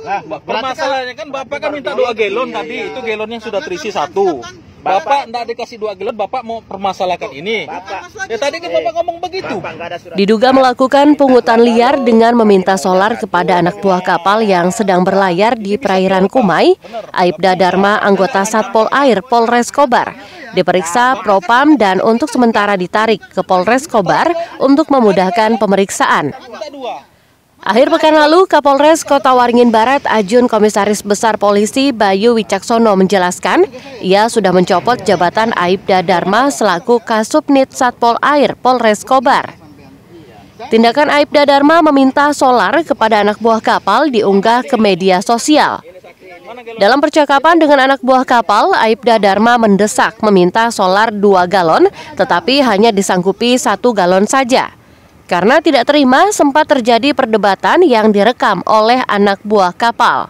Permasalahannya kan Bapak kan minta 2 galon tadi, itu galonnya sudah terisi 1. Bapak enggak dikasih 2 galon, Bapak mau permasalahkan ini. Ya tadi kan Bapak ngomong begitu. Diduga melakukan pungutan liar dengan meminta solar kepada anak buah kapal yang sedang berlayar di perairan Kumai, Aibda Dharma, anggota Satpol Air Polres Kobar, diperiksa Propam dan untuk sementara ditarik ke Polres Kobar untuk memudahkan pemeriksaan. Akhir pekan lalu, Kapolres Kota Waringin Barat, Ajun Komisaris Besar Polisi Bayu Wicaksono menjelaskan, ia sudah mencopot jabatan Aibda Dharma selaku Kasubnit Satpol Air Polres Kobar. Tindakan Aibda Dharma meminta solar kepada anak buah kapal diunggah ke media sosial. Dalam percakapan dengan anak buah kapal, Aibda Dharma mendesak meminta solar 2 galon, tetapi hanya disanggupi 1 galon saja. Karena tidak terima, sempat terjadi perdebatan yang direkam oleh anak buah kapal.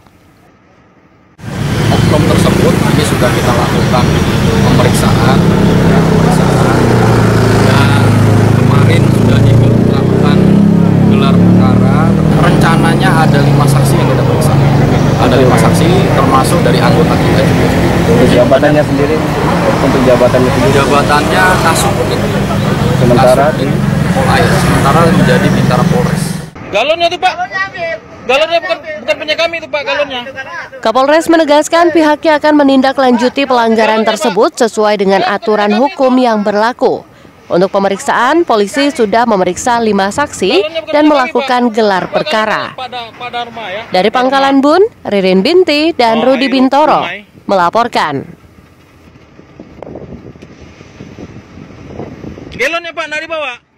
Oknum tersebut ini sudah kita lakukan pemeriksaan dan kemarin sudah dilakukan gelar perkara. Rencananya ada 5 saksi yang kita periksa. Ada 5 saksi termasuk dari anggota kita juga. Jabatannya sendiri, untuk jabatannya sendiri? Jabatannya Kasubnit. Sementara sementara menjadi Bintara Polres. Galonnya tuh Pak. Galonnya bukan punya kami itu Pak, galonnya. Kapolres menegaskan pihaknya akan menindaklanjuti pelanggaran tersebut sesuai dengan aturan hukum yang berlaku. Untuk pemeriksaan, polisi sudah memeriksa 5 saksi dan melakukan gelar perkara. Dari Pangkalan Bun, Ririn Binti dan Rudi Bintoro melaporkan. Galonnya Pak, nggak dibawa.